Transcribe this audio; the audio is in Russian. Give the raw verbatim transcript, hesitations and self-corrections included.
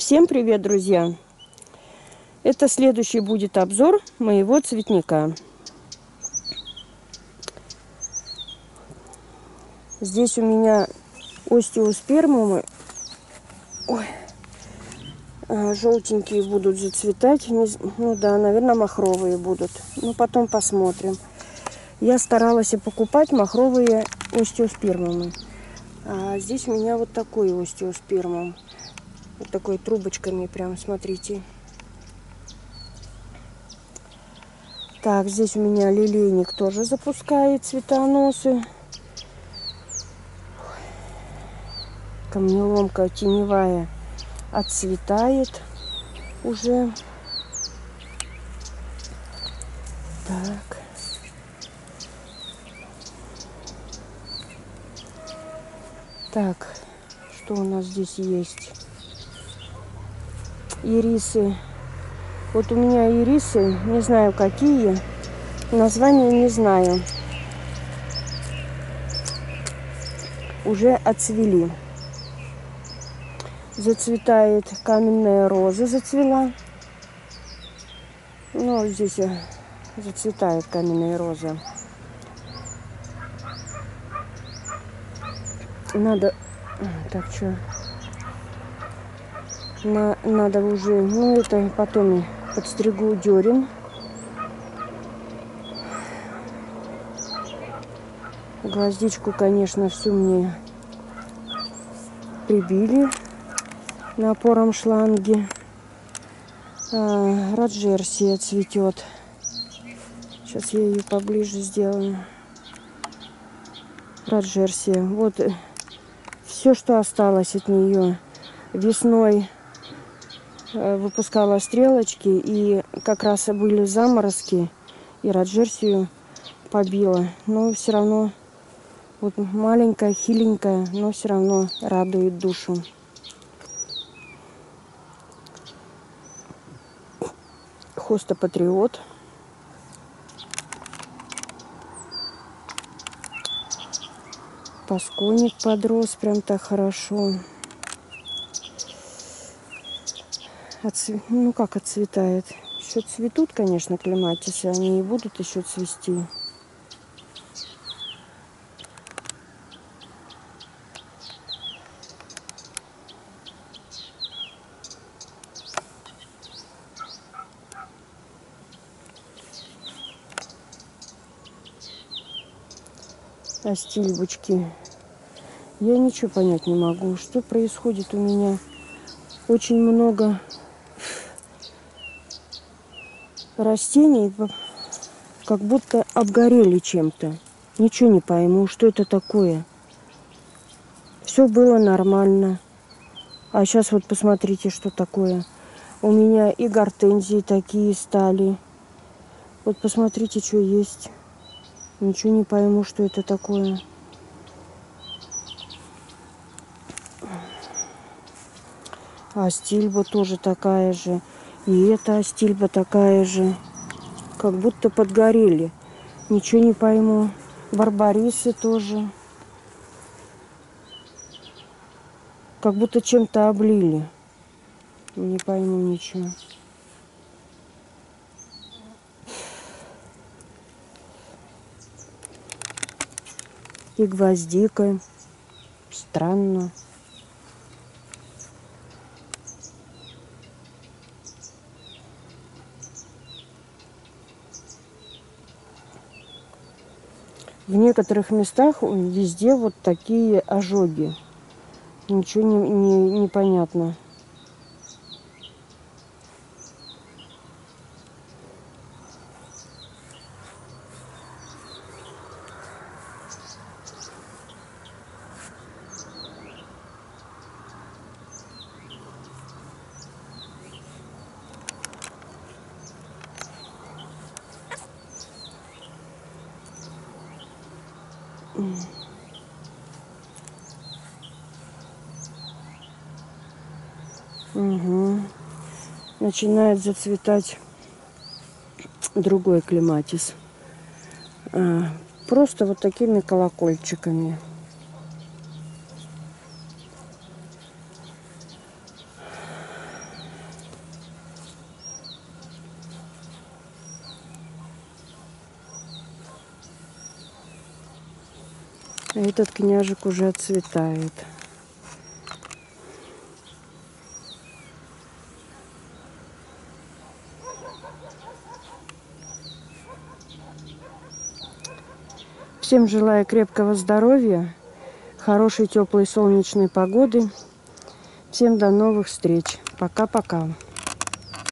Всем привет, друзья! Это следующий будет обзор моего цветника. Здесь у меня остеоспермумы. Ой, желтенькие будут зацветать. Ну да, наверное, махровые будут. Ну, потом посмотрим. Я старалась покупать махровые остеоспермумы. А здесь у меня вот такой остеоспермум. Вот такой трубочками прям, смотрите. Так, здесь у меня лилейник тоже запускает цветоносы. Камнеломка теневая отцветает уже. Так. Так, что у нас здесь есть? Ирисы. Вот у меня ирисы, не знаю какие, названия не знаю. Уже отцвели. Зацветает каменная роза, зацвела. Ну, здесь зацветает каменная роза. Надо... Так, что? На... Надо уже... Ну, это потом подстригу дерен. Гвоздичку, конечно, всю мне прибили напором шланги. А, раджерсия цветет. Сейчас я ее поближе сделаю. Раджерсия. Вот все, что осталось от нее. Весной выпускала стрелочки, и как раз были заморозки, и раджерсию побила. Но все равно вот маленькая, хиленькая, но все равно радует душу. Хоста Патриот. Пасконик подрос прям так хорошо. Отцве... Ну как отцветает? Еще цветут, конечно, клематисы. Они и будут еще цвести. Астильбочки. Я ничего понять не могу, что происходит у меня. Очень много растений, как будто обгорели чем-то. Ничего не пойму, что это такое. Все было нормально. А сейчас вот посмотрите, что такое. У меня и гортензии такие стали. Вот посмотрите, что есть. Ничего не пойму, что это такое. Астильба тоже такая же. И эта астильба такая же. Как будто подгорели. Ничего не пойму. Барбарисы тоже. Как будто чем-то облили. Не пойму ничего. И гвоздика. Странно. В некоторых местах везде вот такие ожоги. Ничего не, не, не понятно. Угу. Начинает зацветать другой клематис. А, просто вот такими колокольчиками. А этот княжик уже отцветает. Всем желаю крепкого здоровья, хорошей теплой солнечной погоды. Всем до новых встреч. Пока-пока.